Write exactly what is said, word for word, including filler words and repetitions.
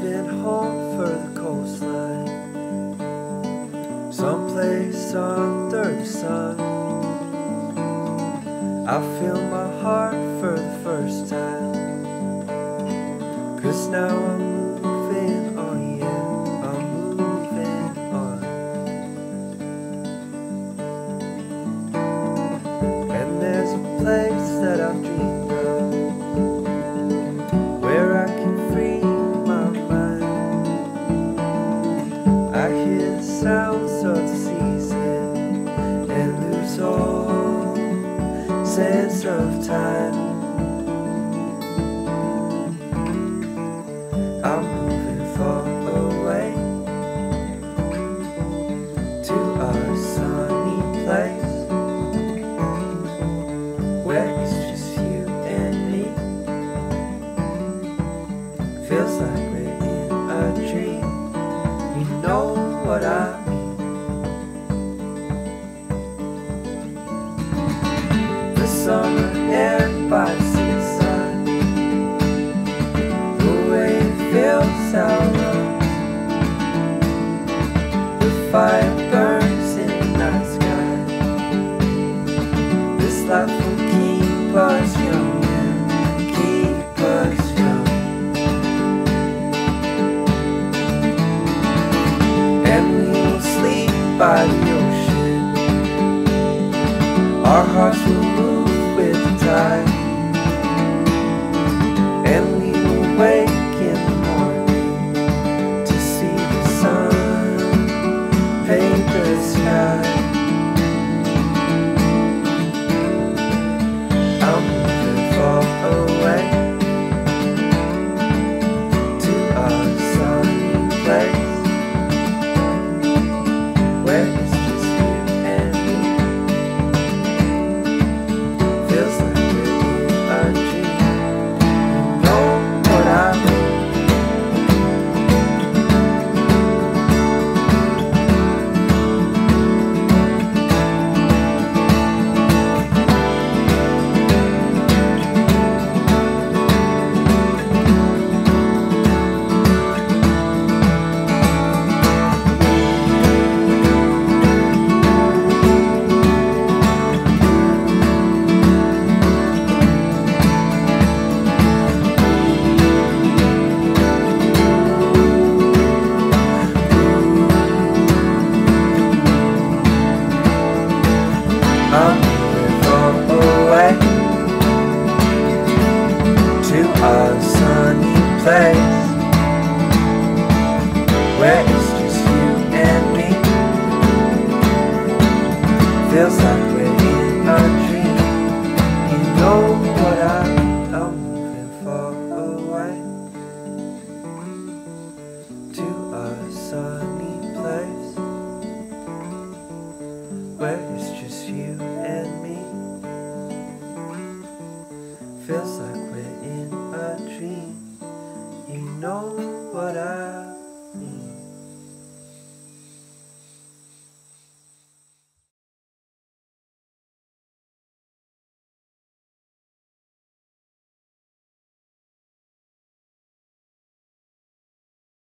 driving home for the coastline, someplace under the sun. I feel my heart for the first time, 'cause now I'm moving on, yeah, I'm moving on. And there's a place that I've dreamed of, where I can free my mind. I hear the sounds of the season and lose all sense of time. I'm moving far away to a sunny place where it's just you and me. Feels like we're in a dream. You know what I mean. The summer air by the seaside, the way it fills our lungs. The fire burns in the night sky. This life will keep us young and keep us young. And we will sleep by the ocean. Our hearts will move with the tide, and we will wake in the morning to see the sun paint the sky. I'm moving far away to a sunny place where it's just you and me. Feels like we're in a dream. You know what I mean. I'm moving far away to a sunny place where it's just you and me. Feels like we're in a dream. You know what I mean. I'm moving far away to a sunny place where it's just you and me. Feels like